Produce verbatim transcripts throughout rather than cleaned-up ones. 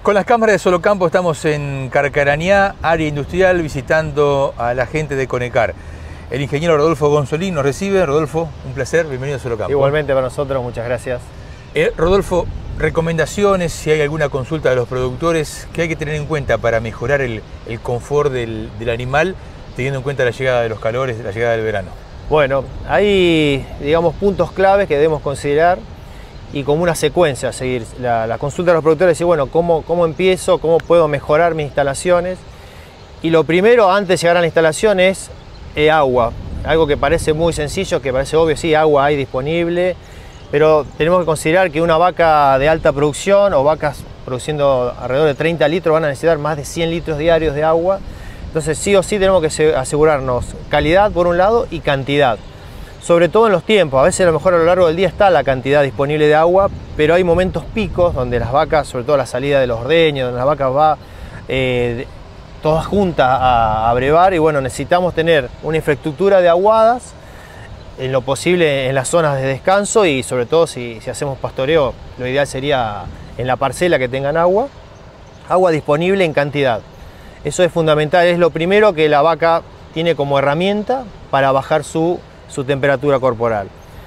Con las cámaras de Solocampo estamos en Carcarañá, área industrial, visitando a la gente de Conecar. El ingeniero Rodolfo Gonzolín nos recibe. Rodolfo, un placer, bienvenido a Solocampo. Igualmente para nosotros, muchas gracias. Eh, Rodolfo, recomendaciones, si hay alguna consulta de los productores, ¿qué hay que tener en cuenta para mejorar el, el confort del, del animal, teniendo en cuenta la llegada de los calores, la llegada del verano? Bueno, hay, digamos, puntos claves que debemos considerar y como una secuencia a seguir. La, la consulta de los productores dice, bueno, ¿cómo, ¿cómo empiezo? ¿Cómo puedo mejorar mis instalaciones? Y lo primero, antes de llegar a la instalación, es eh, agua. Algo que parece muy sencillo, que parece obvio, sí, agua hay disponible, pero tenemos que considerar que una vaca de alta producción o vacas produciendo alrededor de treinta litros van a necesitar más de cien litros diarios de agua. Entonces sí o sí tenemos que asegurarnos calidad por un lado y cantidad. Sobre todo en los tiempos, a veces a lo mejor a lo largo del día está la cantidad disponible de agua, pero hay momentos picos donde las vacas, sobre todo la salida de los ordeños, donde las vacas va eh, todas juntas a, a brevar, y bueno, necesitamos tener una infraestructura de aguadas, en lo posible en las zonas de descanso, y sobre todo si, si hacemos pastoreo, lo ideal sería en la parcela que tengan agua, agua disponible en cantidad. Eso es fundamental, es lo primero que la vaca tiene como herramienta para bajar su su temperatura corporal.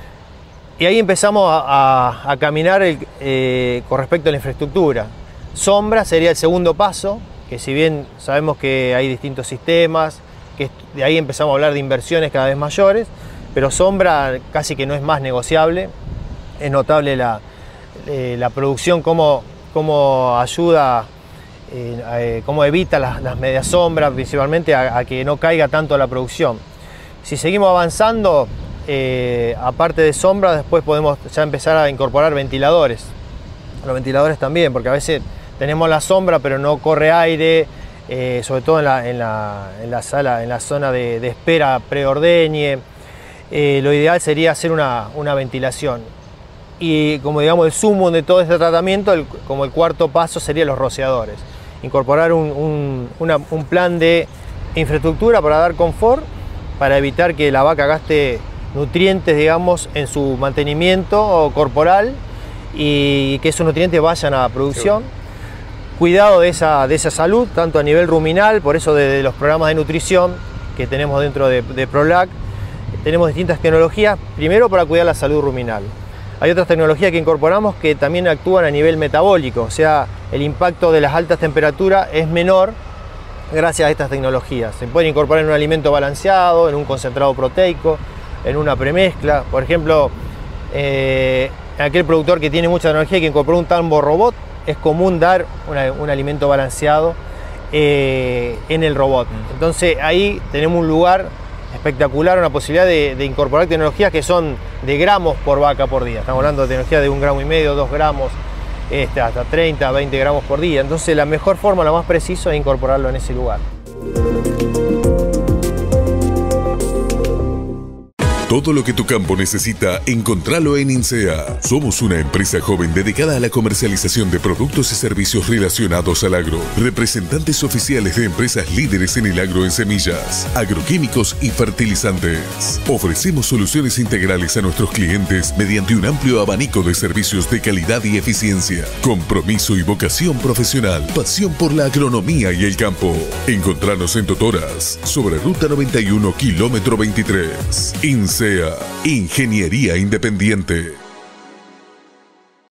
Y ahí empezamos a, a, a caminar el, eh, con respecto a la infraestructura. Sombra sería el segundo paso, que si bien sabemos que hay distintos sistemas, que de ahí empezamos a hablar de inversiones cada vez mayores, pero sombra casi que no es más negociable. Es notable la, eh, la producción, cómo, cómo ayuda, eh, eh, cómo evita las, las medias sombras, principalmente a, a que no caiga tanto la producción. Si seguimos avanzando, eh, aparte de sombra, después podemos ya empezar a incorporar ventiladores. Los ventiladores también, porque a veces tenemos la sombra pero no corre aire, eh, sobre todo en la, en la, en la sala, en la zona de, de espera preordeñe. Eh, lo ideal sería hacer una, una ventilación. Y como digamos el sumo de todo este tratamiento, el, como el cuarto paso serían los rociadores. Incorporar un, un, una, un plan de infraestructura para dar confort, para evitar que la vaca gaste nutrientes, digamos, en su mantenimiento corporal y que esos nutrientes vayan a la producción. Cuidado de esa, de esa salud, tanto a nivel ruminal, por eso de, de los programas de nutrición que tenemos dentro de, de ProLac, tenemos distintas tecnologías, primero para cuidar la salud ruminal. Hay otras tecnologías que incorporamos que también actúan a nivel metabólico, o sea, el impacto de las altas temperaturas es menor gracias a estas tecnologías. Se puede incorporar en un alimento balanceado, en un concentrado proteico, en una premezcla. Por ejemplo, eh, aquel productor que tiene mucha tecnología que incorporó un tambo robot, es común dar una, un alimento balanceado eh, en el robot. Entonces ahí tenemos un lugar espectacular, una posibilidad de, de incorporar tecnologías que son de gramos por vaca por día. Estamos hablando de tecnología de un gramo y medio, dos gramos, Este, hasta treinta, veinte gramos por día. Entonces la mejor forma, lo más preciso, es incorporarlo en ese lugar. Todo lo que tu campo necesita, encontralo en INSEA. Somos una empresa joven dedicada a la comercialización de productos y servicios relacionados al agro. Representantes oficiales de empresas líderes en el agro en semillas, agroquímicos y fertilizantes. Ofrecemos soluciones integrales a nuestros clientes mediante un amplio abanico de servicios de calidad y eficiencia. Compromiso y vocación profesional. Pasión por la agronomía y el campo. Encontranos en Totoras, sobre Ruta noventa y uno, kilómetro veintitrés. INSEA, Ingeniería Independiente.